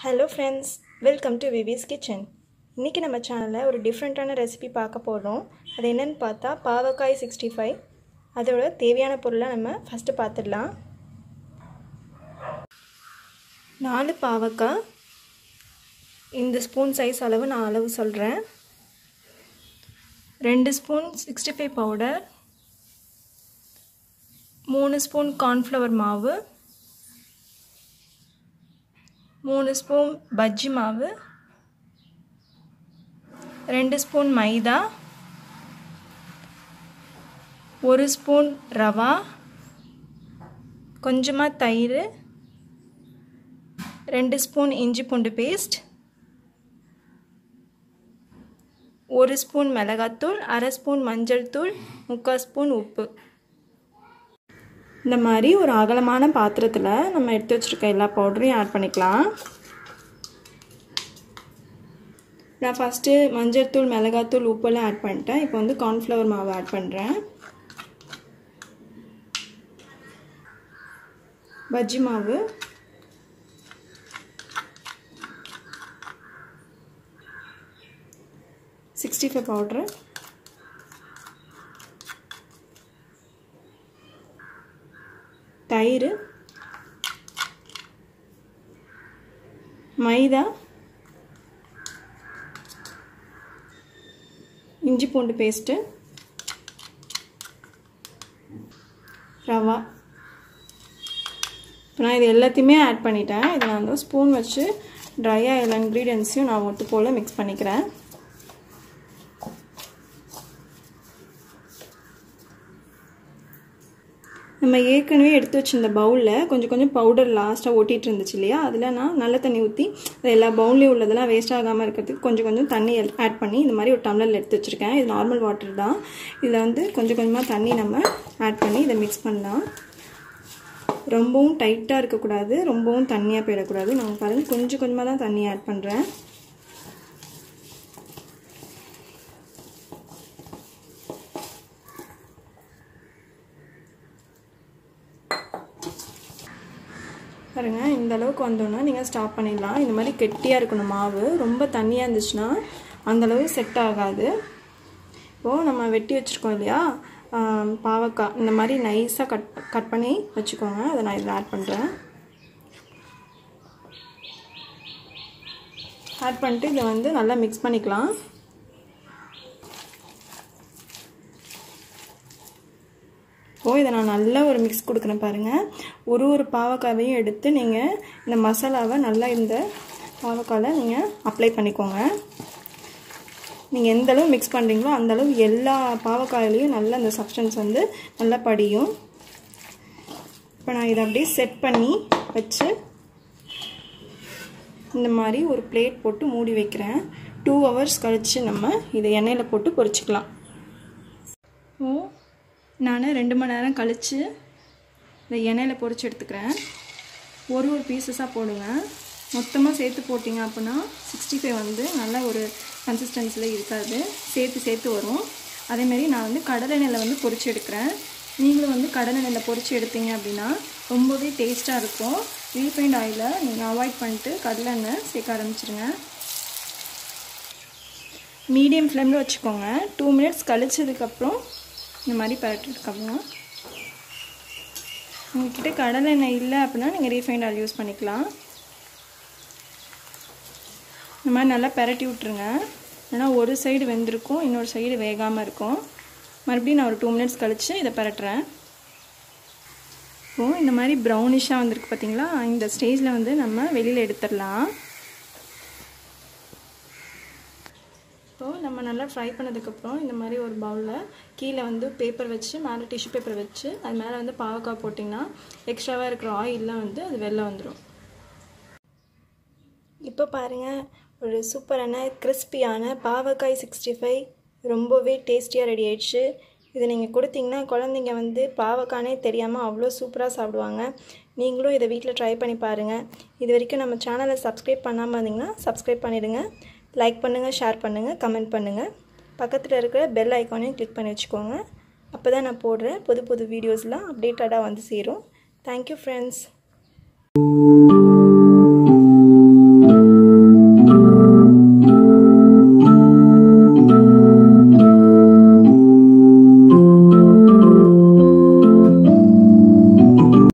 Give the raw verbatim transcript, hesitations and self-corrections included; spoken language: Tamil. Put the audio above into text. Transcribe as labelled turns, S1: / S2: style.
S1: Hello friends, welcome to Vivi's Kitchen. இன்னைக்கு நம்ம சேனல்ல ஒரு டிஃபரண்டான ரெசிபி பார்க்க போறோம். அது என்னன்னு பார்த்தா பாவக்காய் sixty-five. அதோட தேவையான பொருளை நம்ம ஃபர்ஸ்ட் பார்த்துடலாம். நாலு பாவக்காய் இந்த ஸ்பூன் சைஸ் அளவு நான் அளவு சொல்றேன். ரெண்டு ஸ்பூன் sixty-five பவுடர், மூணு ஸ்பூன் கார்ன்ஃப்ளவர் மாவு, மூணு ஸ்பூன் பஜ்ஜி மாவு, ரெண்டு ஸ்பூன் மைதா, ஒரு ஸ்பூன் ரவா, கொஞ்சமா தயிர், ரெண்டு ஸ்பூன் இஞ்சி பூண்டு பேஸ்ட், ஒரு ஸ்பூன் மிளகாத்தூள், அரை ஸ்பூன் மஞ்சள் தூள், முக்கால் ஸ்பூன் உப்பு. இந்த மாதிரி ஒரு அகலமான பாத்திரத்தில் நம்ம எடுத்து வச்சிருக்க எல்லா பவுடரையும் ஆட் பண்ணிக்கலாம். நான் ஃபஸ்ட்டு மஞ்சள் தூள், மிளகாத்தூள், உப்பெல்லாம் ஆட் பண்ணிட்டேன். இப்போ வந்து கார்ன்ஃப்ளவர் மாவு ஆட் பண்ணுறேன். பஜ்ஜி மாவு, சிக்ஸ்டி ஃபைவ் பவுட்ரு, தயிர், மைதா, இஞ்சி பூண்டு பேஸ்ட்டு, ரவா. இப்போ நான் இது எல்லாத்தையுமே ஆட் பண்ணிட்டேன். இதை நான் வந்து ஸ்பூன் வச்சு ட்ரையாக எல்லா இன்க்ரீடியன்ஸையும் நான் ஒட்டு போல் மிக்ஸ் பண்ணிக்கிறேன். நம்ம ஏற்கனவே எடுத்து வச்சிருந்த பவுலில் கொஞ்சம் கொஞ்சம் பவுடர் லாஸ்ட்டாக ஓட்டிகிட்டு இருந்துச்சு இல்லையா, அதில் நான் நல்ல தண்ணி ஊற்றி எல்லா பவுல்லையும் உள்ளதெல்லாம் வேஸ்ட் ஆகாமல் இருக்கிறதுக்கு கொஞ்சம் கொஞ்சம் தண்ணி ஆட் பண்ணி இந்த மாதிரி ஒரு டம்ளரில் எடுத்து வச்சுருக்கேன். இது நார்மல் வாட்டர் தான். இதில் வந்து கொஞ்சம் கொஞ்சமாக தண்ணி நம்ம ஆட் பண்ணி இதை மிக்ஸ் பண்ணலாம். ரொம்பவும் டைட்டாக இருக்கக்கூடாது, ரொம்பவும் தண்ணியாக போயிடக்கூடாது. நான் பாருங்கள் கொஞ்சம் கொஞ்சமாக தான் தண்ணி ஆட் பண்ணுறேன். பாருங்கள், இந்த அளவுக்கு வந்தோன்னா நீங்கள் ஸ்டாப் பண்ணிடலாம். இந்த மாதிரி கெட்டியாக இருக்கணும் மாவு. ரொம்ப தண்ணியாக இருந்துச்சுன்னா அந்தளவு செட் ஆகாது. இப்போது நம்ம வெட்டி வச்சுருக்கோம் இல்லையா பாவக்காய், இந்த மாதிரி நைஸாக கட் கட் பண்ணி வச்சுக்கோங்க. அதை நான் இதில் ஆட் பண்ணுறேன். ஆட் பண்ணிட்டு இதை வந்து நல்லா மிக்ஸ் பண்ணிக்கலாம். இப்போது இதை நான் நல்லா ஒரு மிக்ஸ் கொடுக்குறேன். பாருங்கள், ஒரு ஒரு பாவக்காவையும் எடுத்து நீங்கள் இந்த மசாலாவை நல்லா இந்த பாவக்காயில் நீங்கள் அப்ளை பண்ணிக்கோங்க. நீங்கள் எந்த அளவு மிக்ஸ் பண்ணுறீங்களோ அந்தளவு எல்லா பாவக்காயிலையும் நல்லா அந்த சப்ஸ்டன்ஸ் வந்து நல்லா படியும். இப்போ நான் இதை அப்படியே செட் பண்ணி வச்சு இந்த மாதிரி ஒரு பிளேட் போட்டு மூடி வைக்கிறேன். டூ ஹவர்ஸ் கழித்து நம்ம இதை எண்ணெயில் போட்டு பொரிச்சிக்கலாம். ஓ நான் ரெண்டு மணி நேரம் கழித்து இந்த எண்ணெயில் பொரிச்சு எடுத்துக்கிறேன். ஒரு ஒரு பீசஸாக போடுங்க. மொத்தமாக சேர்த்து போட்டிங்க அப்படின்னா சிக்ஸ்டி ஃபைவ் வந்து நல்ல ஒரு கன்சிஸ்டன்சியில் இருக்காது, சேர்த்து சேர்த்து வரும். அதேமாரி நான் வந்து கடலை எண்ணெயில் வந்து பொரிச்சு எடுக்கிறேன். நீங்களும் வந்து கடலை எண்ணெயில் பொரிச்சு எடுத்தீங்க அப்படின்னா ரொம்பவே டேஸ்ட்டாக இருக்கும். ரீஃபைண்ட் ஆயிலை நீங்கள் அவாய்ட் பண்ணிட்டு கடலை எண்ணெய் சேர்க்க ஆரம்பிச்சிருங்க. மீடியம் ஃப்ளேமில் வச்சுக்கோங்க. டூ மினிட்ஸ் கழிச்சதுக்கப்புறம் இந்த மாதிரி பரட்டுறதுக்கப்புறம் உங்கள்கிட்ட கடலை எண்ணெய் இல்லை அப்படின்னா நீங்கள் ரீஃபைண்ட் ஆயில் யூஸ் பண்ணிக்கலாம். இந்த மாதிரி நல்லா பரட்டி விட்ருங்க. ஏன்னா ஒரு சைடு வெந்திருக்கும், இன்னொரு சைடு வேகாமல் இருக்கும். மறுபடியும் நான் ஒரு டூ மினிட்ஸ் கழித்து இதை பரட்டுறேன். இப்போது இந்த மாதிரி ப்ரௌனிஷாக வந்திருக்கு பார்த்தீங்களா, இந்த ஸ்டேஜில் வந்து நம்ம வெளியில் எடுத்துடலாம். இப்போது நம்ம நல்லா ஃப்ரை பண்ணதுக்கப்புறம் இந்த மாதிரி ஒரு பவுலில் கீழே வந்து பேப்பர் வச்சு மேலே டிஷ்யூ பேப்பர் வச்சு அது மேலே வந்து பாவக்காய் போட்டிங்கன்னா எக்ஸ்ட்ராவாக இருக்கிற ஆயிலெலாம் வந்து அது வெளில வந்துடும். இப்போ பாருங்கள், ஒரு சூப்பரான கிறிஸ்பியான பாவக்காய் சிக்ஸ்டி ஃபைவ் ரொம்பவே டேஸ்டியாக ரெடி ஆயிடுச்சு. இதை நீங்கள் கொடுத்தீங்கன்னா குழந்தைங்க வந்து பாவக்கானே தெரியாமல் அவ்வளோ சூப்பராக சாப்பிடுவாங்க. நீங்களும் இதை வீட்டில் ட்ரை பண்ணி பாருங்கள். இது வரைக்கும் நம்ம சேனலை சப்ஸ்கிரைப் பண்ணாமல் இருந்தீங்கன்னா சப்ஸ்கிரைப் பண்ணிவிடுங்க. லைக் பண்ணுங்கள், ஷேர் பண்ணுங்கள், கமெண்ட் பண்ணுங்கள். பக்கத்தில் இருக்கிற பெல் ஐக்கானையும் கிளிக் பண்ணி வச்சுக்கோங்க. அப்போ தான் நான் போடுற புது புது வீடியோஸ்லாம் அப்டேட்டடாக வந்து சேரும். Thank you friends.